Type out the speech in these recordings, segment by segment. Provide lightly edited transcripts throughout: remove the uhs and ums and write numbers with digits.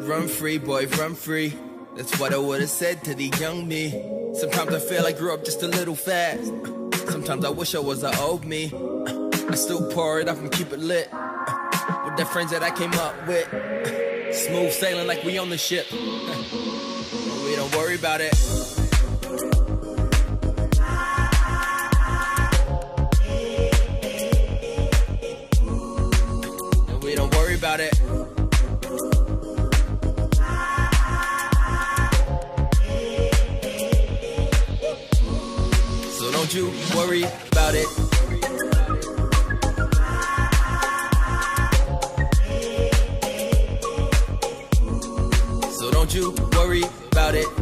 Run free, boy, run free. That's what I would've said to the young me. Sometimes I feel I grew up just a little fast. Sometimes I wish I was the old me. I still pour it up and keep it lit with the friends that I came up with. Smooth sailing like we on the ship. We don't worry about it. We don't worry about it. So don't you worry about it. So don't you worry about it.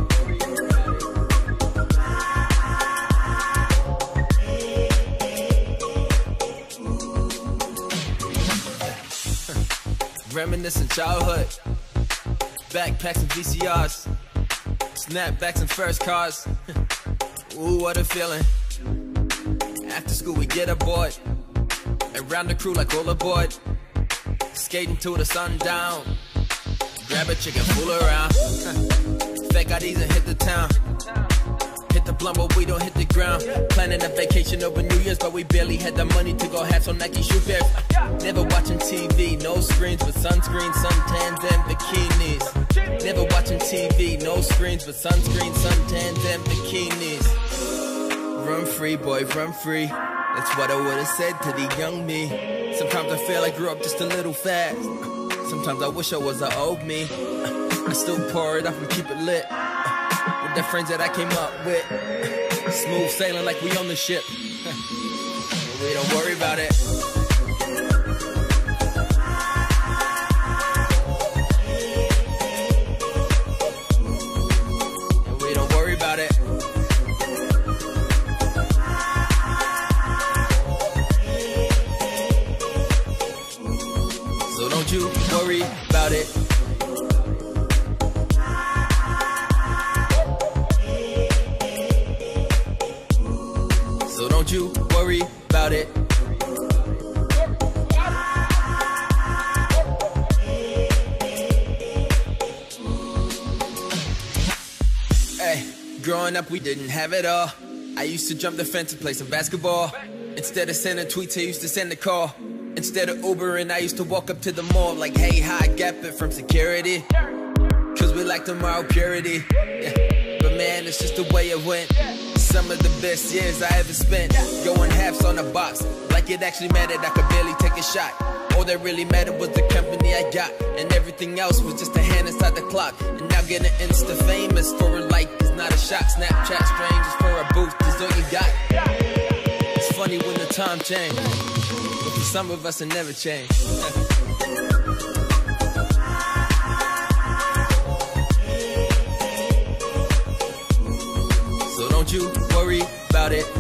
Reminiscing childhood, backpacks and VCRs, snapbacks and first cars. Ooh, what a feeling. After school we get aboard, around the crew like all aboard, skating till the sun down, grab a chicken, fool around, fake IDs and hit the town. Hit the blunt but we don't hit the ground. Planning a vacation over New Year's, but we barely had the money to go have some Nike shoe pairs. Never watching TV, no screens with sunscreen, suntans and bikinis. Never watching TV, no screens with sunscreen, suntans and bikinis. Run free, boy, run free. That's what I would've said to the young me. Sometimes I feel I grew up just a little fast. Sometimes I wish I was the old me. I still pour it up and keep it lit with the friends that I came up with. Smooth sailing like we on the ship. We don't worry about it. We don't worry about it. So don't you worry about it. So don't you worry about it. Hey, growing up we didn't have it all. I used to jump the fence and play some basketball. Instead of sending tweets, I used to send a call. Instead of Ubering, I used to walk up to the mall like, hey, hi, gap it from security. Cause we like the moral purity. Yeah. But man, it's just the way it went. Some of the best years I ever spent. Going halves on a box, like it actually mattered, I could barely take a shot. All that really mattered was the company I got, and everything else was just a hand inside the clock. And now getting Insta famous for a like is not a shot. Snapchat strangers for a boost is all you got. It's funny when the time change, but for some of us it never changed. So don't you worry about it.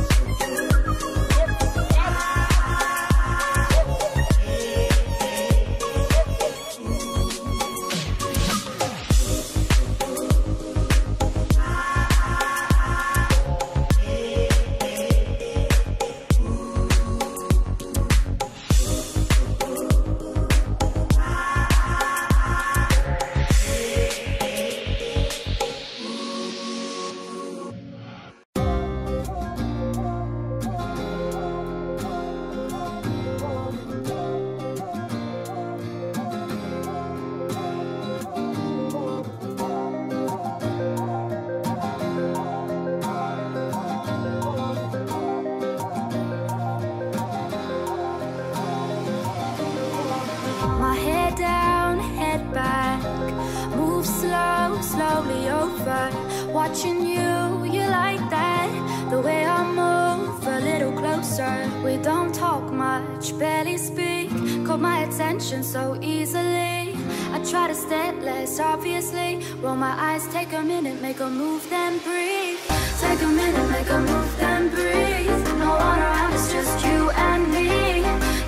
My head down, head back, move slow, slowly over. Watching you, you like that. The way I move, a little closer. We don't talk much, barely speak. Caught my attention so easily. I try to step less, obviously. Roll my eyes, take a minute, make a move, then breathe. Take a minute, make a move, then breathe. No one around, it's just you and me.